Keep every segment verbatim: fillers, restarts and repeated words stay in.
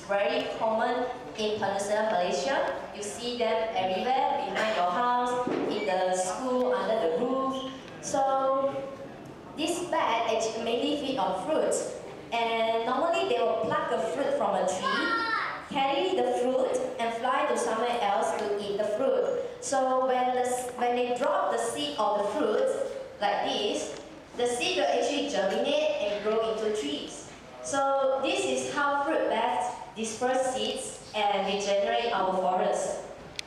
very common in Peninsula Malaysia. You see them everywhere, behind your house, in the school, under the roof. So this bat actually mainly feed on fruits. And normally they will pluck the fruit from a tree, carry the fruit, and fly to somewhere else to eat the fruit. So when, the, when they drop the seed of the fruit, like this, the seed will actually germinate and grow into trees. So this is how fruit bats disperse seeds and regenerate our forests.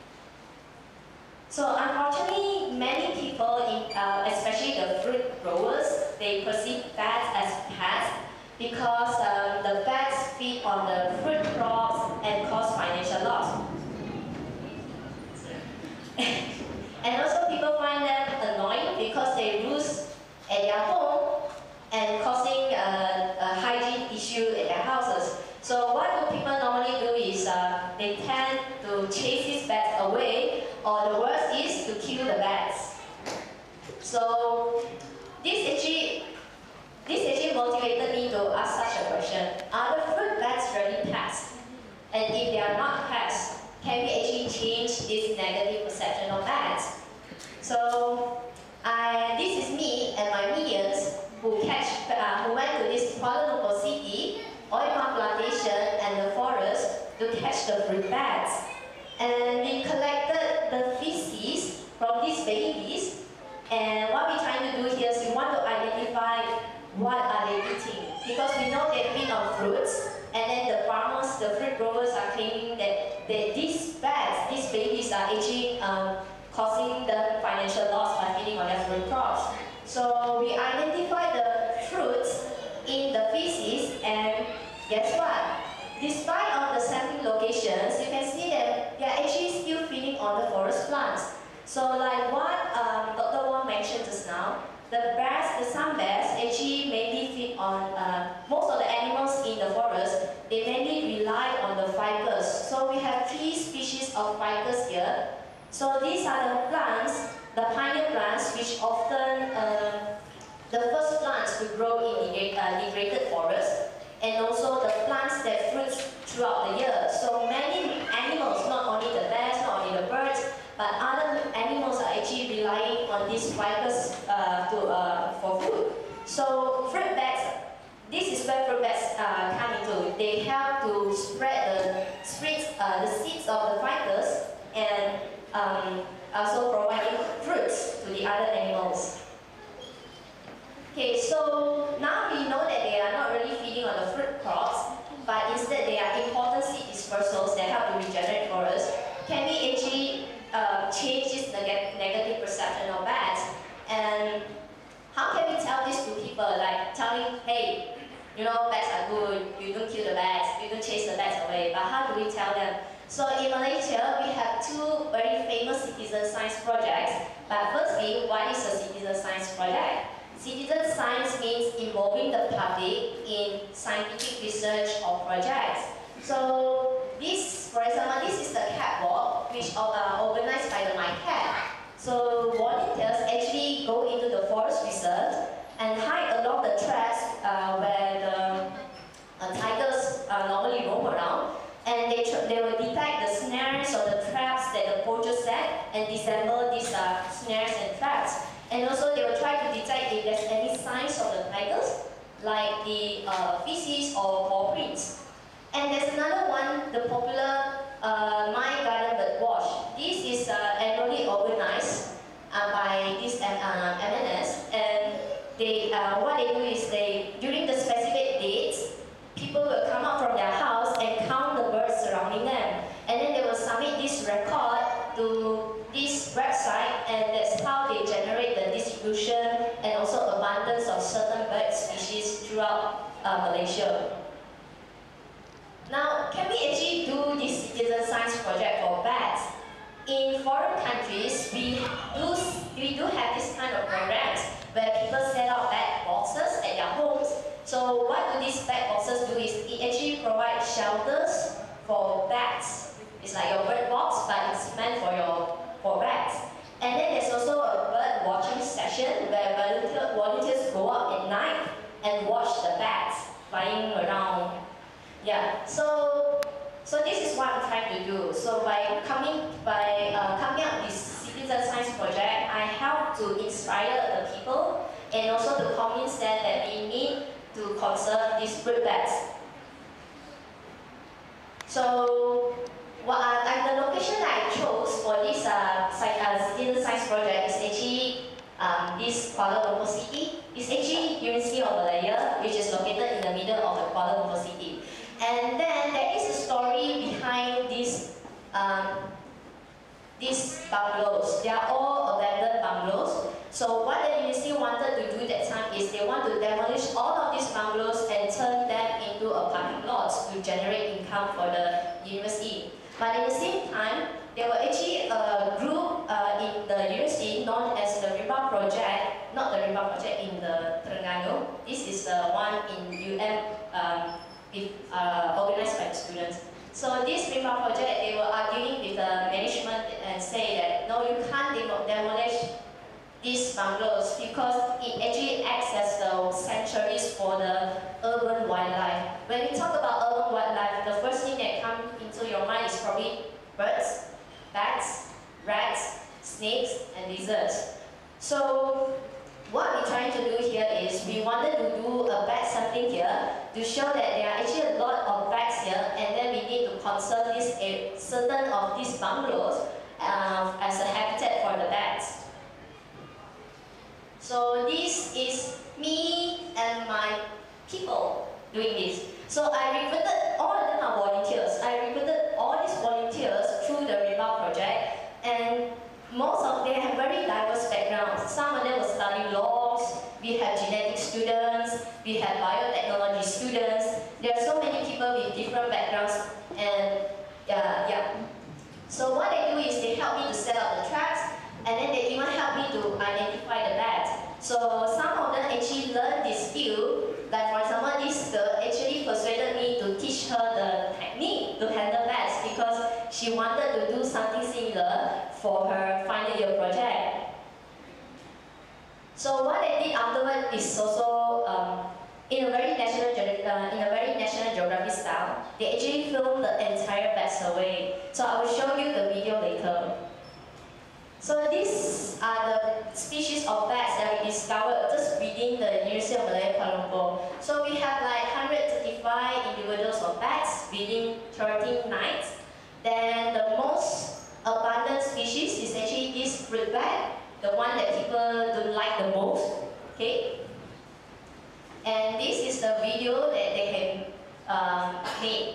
So unfortunately, many people, in, uh, especially the fruit growers, they perceive bats as pests because um, the bats feed on the fruit crops and cause financial loss. And also people find them annoying because they roost at their home and causing uh, a hygiene issue at their houses. So what do people normally do is uh, they tend to chase these bats away, or the worst is to kill the bats. So this actually, this actually motivated me to ask such a question. Are the fruit bats really pests? And if they are not pests, can we actually change this negative perception of bats? So I, this is me and my minions who catch, uh, who went to this Kuala Lumpur city, oil palm plantation and the forest to catch the fruit bats. And we collected the feces from these babies. And what we're trying to do here is we want to identify what are they eating. Because we know they feed on fruits, and then the farmers, the fruit growers are claiming that, that these bats, these babies are actually um, causing them financial loss by feeding on their fruit crops. So we identify the fruits in the feces, and guess what? Despite of the sampling locations, you can see that they are actually still feeding on the forest plants. So like what um, Doctor Wong mentioned just now, the bears, the some bears actually mainly feed on, uh, most of the animals in the forest, they mainly rely on the ficus. So we have three species of ficus here. So these are the plants, the pioneer plants, which often uh, the first plants to grow in the uh, degraded forest, and also the plants that fruits throughout the year. So many animals, not only the bears, not only the birds, but other animals are actually relying on these ficus uh, to, uh, for food. So fruit bats, this is where fruit bats uh, come into. They help to spread the, spread, uh, the seeds of the ficus and um, also providing fruits to the other animals. Okay, so now we know that they are not really feeding on the fruit crops, but instead they are important seed dispersals that help to regenerate forests. Can we actually uh, change this neg negative perception of bats? And how can we tell this to people, like telling, hey, you know, bats are good, you don't kill the bats, you don't chase the bats away, but how do we tell them? So in Malaysia, we have two very famous citizen science projects. But firstly, what is a citizen science project? Citizen science means involving the public in scientific research or projects. So this, for example, this is the catwalk, which are uh, organized by the My Cat. So volunteers actually go into the forest reserve and hide along the tracks uh, where the uh, tigers uh, normally roam around. And they, they will detect the snares or the traps that the poachers set and disassemble these uh, snares and traps. And also they will try to detect if there's any signs of the tigers, like the uh, feces or paw prints. And there's another one, the popular uh, My Garden Bird Watch. This is uh, annually organized uh, by this uh, M N S, and they, uh, what they do is they, during the specific dates, people will come out from their house and count the birds surrounding them. And then they will submit this record to this website, and that's how they generate the distribution and also abundance of certain bird species throughout uh, Malaysia. Now, can we actually do this citizen science project for bats? In foreign countries, we do, we do have this kind of programs where people set up bat boxes at their homes. So what do these bat boxes do is it actually provides shelters for bats. It's like your bird box, but it's meant for your for bats. And then there's also a bird watching session where volunteer, volunteers go out at night and watch the bats flying around. Yeah, so inspire the people and also to convince them that we need to conserve these fruit bats. So, what uh, like the location that I chose for this uh, sci uh, citizen science project is actually um, this Kuala Lumpur city. It's actually University of Malaya, which is located in the middle of the Kuala Lumpur city. And then there is a story behind this. Um, These bungalows, they are all abandoned bungalows. So what the university wanted to do that time is they want to demolish all of these bungalows and turn them into a parking lot to generate income for the university. But at the same time, there were actually a group uh, in the university known as the Riba Project, not the Riba Project in the Terengganu. This is the one in U M um, with, uh, organized by the students. So this Riba project, they were arguing with the management and say that no, you can't demolish these bungalows because it actually acts as the sanctuaries for the urban wildlife. When we talk about urban wildlife, the first thing that comes into your mind is probably birds, bats, rats, snakes, and lizards. So what we're trying to do here is we wanted to do a bat sampling here to show that there are actually a lot of bats here, and then we need to conserve this certain of these bungalows uh, as a habitat for the bats. So this is me and my people doing this. So I recruited, all of them are volunteers. I recruited all these volunteers through the Riba project, and most of them have very diverse backgrounds. Some of them will study laws, we have genetics students, we have biotechnology students. There are so many people with different backgrounds, and uh, yeah. So what they do is they help me to set up the traps, and then they even help me to identify the bats. So some of them actually learn this skill. Like for example, this girl actually persuaded me to teach her the technique to handle bats because she wanted to do something similar for her final year project. So what they did afterward is also um, in a very national uh, in a very national geography style. They actually filmed the entire bat survey. So I will show you the video later. So these are the species of bats that we discovered just within the University of Malaya, Kuala Lumpur. So we have like one hundred thirty-five individuals of bats within thirteen nights. Then the most abundant species is actually this fruit bat, the one that people don't like the most. Okay. And this is the video that they have um, made.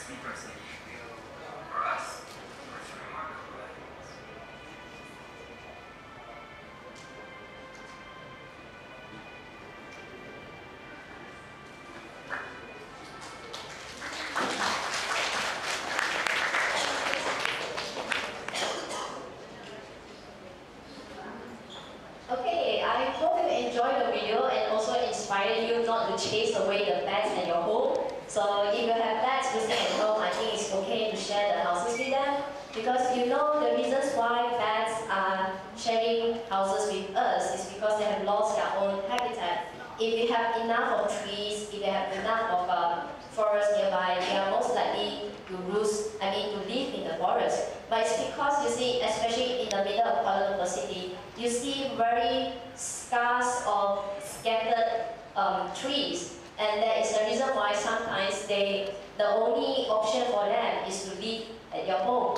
Okay, I hope you enjoyed the video and also inspired you not to chase away the bats at your home. So if you have bats visiting at home, I think it's okay to share the houses with them, because you know the reasons why bats are sharing houses with us is because they have lost their own habitat. If we have enough of trees, if they have enough of uh, forest nearby, they are most likely to roost, I mean to live in the forest. But it's because you see, especially in the middle of Kuala Lumpur city, you see very scarce or scattered um, trees. And that is the reason why sometimes they, the only option for them is to live at your home.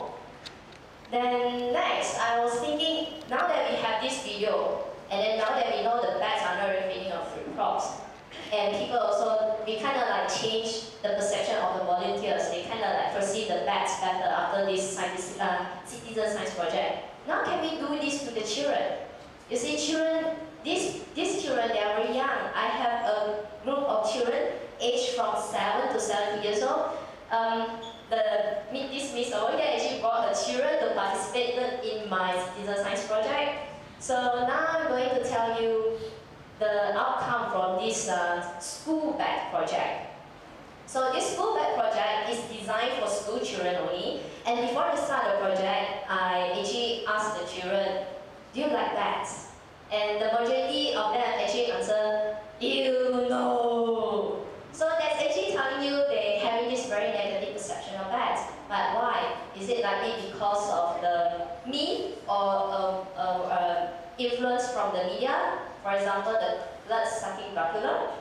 Then next, I was thinking, now that we have this video, and then now that we know the bats are not really feeding on fruit crops, and people also, we kind of like change the perception of the volunteers. They kind of like perceive the bats better after this science, uh, citizen science project. Now can we do this to the children? You see, children, these, these children, they are very young. I have a group of children aged from seven to seventy years old. Um, the, this Miss over here actually brought her children to participate in my citizen science project. So now I'm going to tell you the outcome from this uh, school bag project. So this school bag project is designed for school children only. And before we start the project, I actually asked the children, do you like bats? And the majority of them actually answered, ew, no. So that's actually telling you they having this very negative perception of bats. But why? Is it likely because of the myth or uh, uh, uh, influence from the media? For example, the blood-sucking Dracula.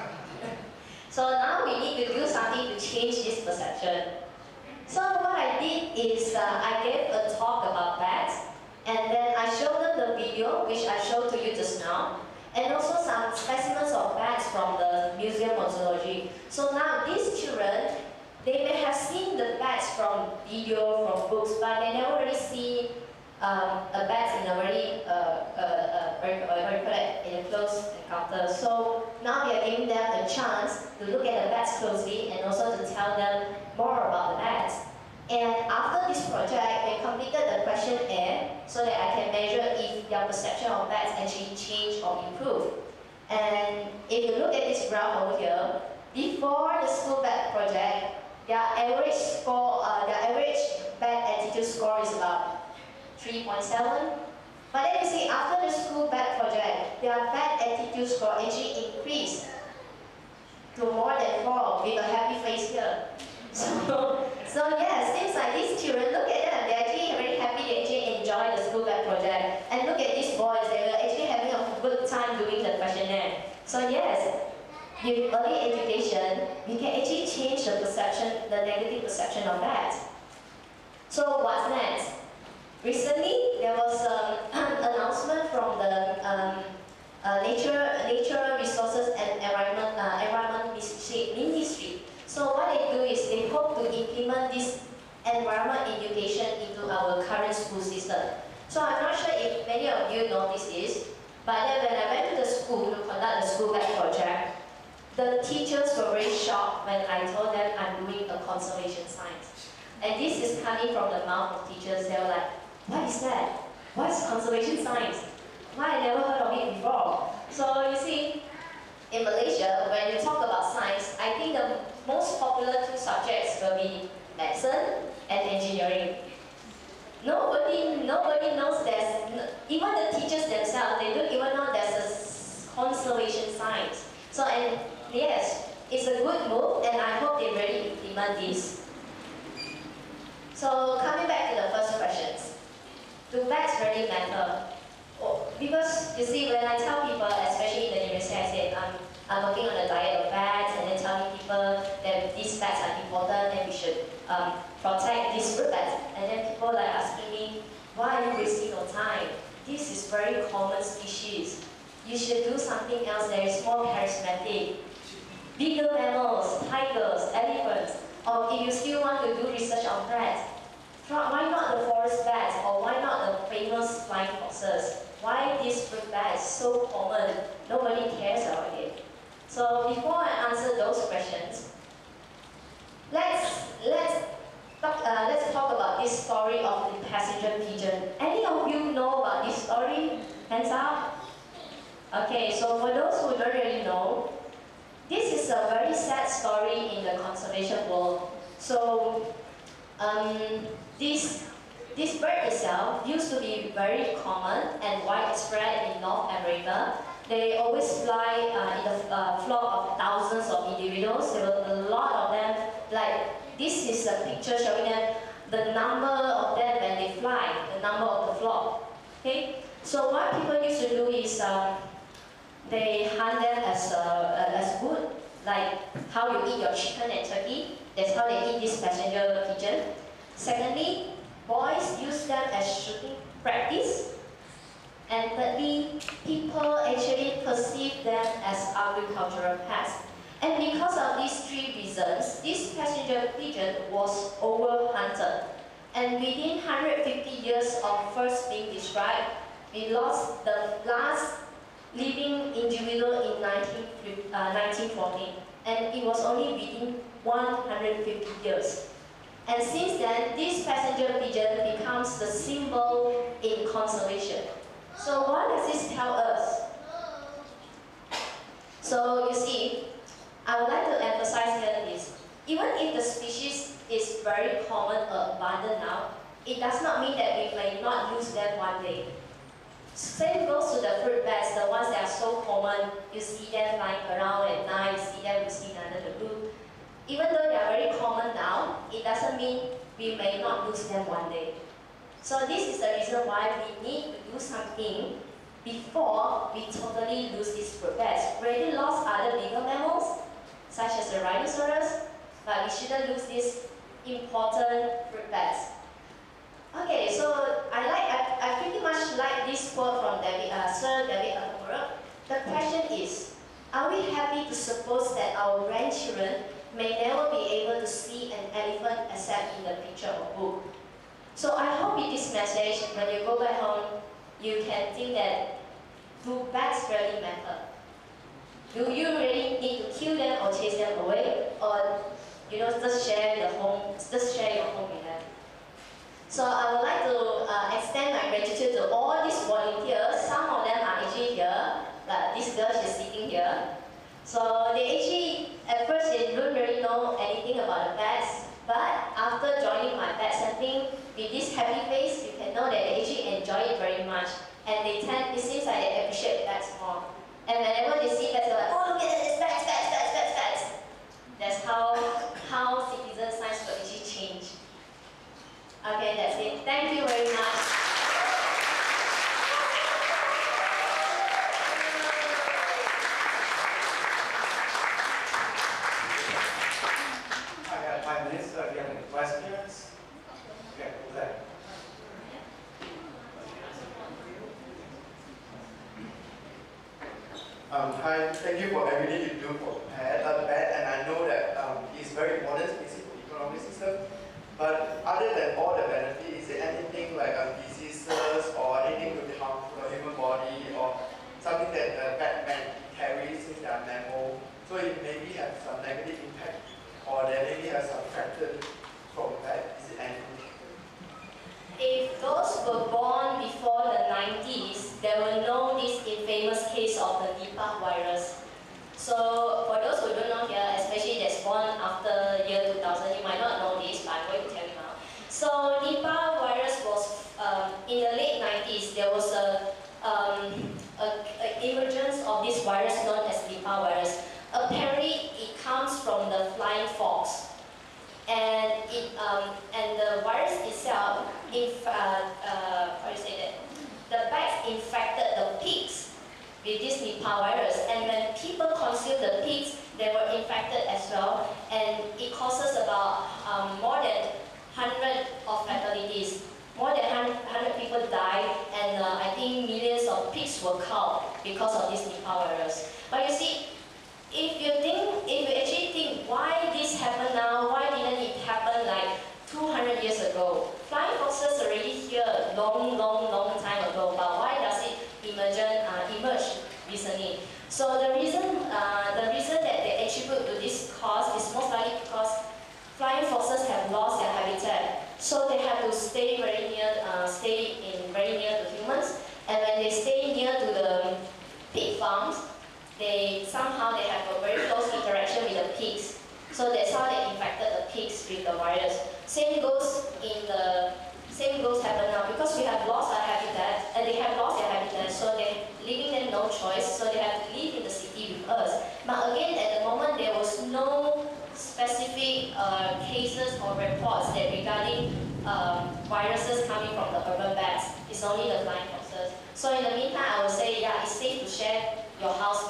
So now we need to do something to change this perception. So what I did is uh, I gave a talk about bats, and then I showed them the video, which I showed to you just now, and also some specimens of bats from the Museum of Zoology. So now these children, they may have seen the bats from video, from books, but they never really see um, a bat in a very, uh, uh, uh, very, uh, very uh, in a close encounter. So now we are giving them a chance to look at the bats closely and also to tell them more about the bats. And after this project, we completed the questionnaire so that I can measure if their perception of bats actually changed or improved. And if you look at this graph over here, before the school bat project, their average score, uh, their average bat attitude score is about three point seven. But then you see, after the school bat project, their bat attitude score actually increased to more than four with a happy face here. So, so yeah, it seems like these children, look at them, they're actually very happy, they actually enjoy the school bat project. And look at these boys, they were actually having a good time doing the questionnaire. So yes, with early education, we can actually change the perception, the negative perception of bats. So what's next? Recently, there was um, an announcement from the um, uh, Nature, Nature Resources and Environment, uh, Environment Ministry. So what they do is they hope to implement this environment education into our current school system. So I'm not sure if many of you noticed this, but then when I went to the school to conduct the school bag project, the teachers were very shocked when I told them I'm doing a conservation science. And this is coming from the mouth of teachers. They were like, what is that? What is conservation science? Why I never heard of it before? So you see, in Malaysia, when you talk about science, I think the most popular two subjects will be medicine and engineering. Nobody, nobody knows there's, even the teachers themselves, they don't even know there's a conservation science. So, and yes, it's a good move, and I hope they really implement this. So, coming back to the first questions. Do bats really matter? Oh, because, you see, when I tell people, especially in the university, I said, I'm, I'm working on a diet of bats, and then telling people that these bats are important and we should um, protect these fruit bats. And then people are asking me, why are you wasting your time? This is very common species. You should do something else that is more charismatic. Bigger mammals, tigers, elephants, or or if you still want to do research on bats, why not the forest bats, or why not the famous flying foxes? Why this fruit bat is so common, nobody cares about it. So before I answer those questions, let's let's talk, uh, let's talk about this story of the passenger pigeon. Any of you know about this story? Hands up. Okay, so for those who don't really know, this is a very sad story in the conservation world. So um, this this bird itself used to be very common and widespread in North America. They always fly uh, in a uh, flock of thousands of individuals. There were a lot of them. Like this is a picture showing them the number of them when they fly, the number of the flock. Okay. So what people used to do is um, they hunt them as uh, as food, like how you eat your chicken and turkey. That's how they eat this passenger pigeon. Secondly, boys use them as shooting practice. And thirdly, people actually perceive them as agricultural pests. And because of these three reasons, this passenger pigeon was over-hunted. And within one hundred fifty years of first being described, we lost the last living individual in nineteen fourteen. And it was only within one hundred fifty years. And since then, this passenger pigeon becomes the symbol in conservation. So what does this tell us? So you see, I would like to emphasize here is, even if the species is very common or abundant now, it does not mean that we may not lose them one day. Same goes to the fruit bats, the ones that are so common. You see them flying around at night, you see them sitting under the roof. Even though they are very common now, it doesn't mean we may not lose them one day. So this is the reason why we need to do something before we totally lose these fruit bats. We already lost other bigger mammals, such as the rhinoceros, but we shouldn't lose these important fruit bats. Okay, so I like I, I pretty much like this quote from David, uh, Sir David Attenborough. The question is, are we happy to suppose that our grandchildren may never be able to see an elephant except in the picture or book? So I hope with this message, when you go back home, you can think that, do bats really matter? Do you really need to kill them or chase them away? Or, you know, just share the home, just share your home with them? So I would like to uh, extend my gratitude to all these volunteers. Some of them are actually here, like this girl, she's sitting here. So they actually, at first they don't really know anything about the bats, but after joining my bat sampling, with this happy face, you can know that they actually enjoy it very much. And they tend, it seems like they appreciate bats more. And whenever they see bats, they're like, oh, look at that, it's bats, bats, bats, bats, bats. That's how, how citizen science will actually change. Okay, that's it. Thank you very much. I have five minutes. So if you have any questions, okay, go ahead. Um, hi, thank you for everything you do for pet, uh, pet, and I know that um, it's very important species for the economic system. But other than all the benefits, is there anything like um, diseases or anything to harm the human body or something that the pet can carry since they are mammal? So it maybe have some negative impact, or they maybe have some factor from pet. Is it anything? If those were born before the nineties, they will know this infamous case of the Nipah virus. So for those who don't know here, especially that's born after year two thousand, you might not know this, but I'm going to tell you now. So Nipah virus was, um, in the late nineties, there was a, um, a, a emergence of this virus known as Nipah virus. Apparently, it comes from the flying fox. And it um, and the virus itself, if uh, uh, how do you say that? The bats infected the pigs with this Nipah virus, and when people consume the pigs, they were infected as well, and it causes about um, more than one hundred of fatalities. More than one hundred people died, and uh, I think millions of pigs were killed because of this Nipah virus. But you see, if you think, if you actually think why this happened now, why didn't it have lost their habitat. So they have to stay very near, uh, stay in very near to humans. And when they stay near to the pig farms, they somehow they have a very close interaction with the pigs. So that's how they infected the pigs with the virus. Same goes in the same goes happen now because we have lost our habitat, and they have lost their habitat, so they're leaving them no choice. So they have to live in the city with us. But again, at the moment, there was no specific uh, cases or reports that regarding um, viruses coming from the urban bats. It's only the flying foxes. So in the meantime, I would say, yeah, it's safe to share your house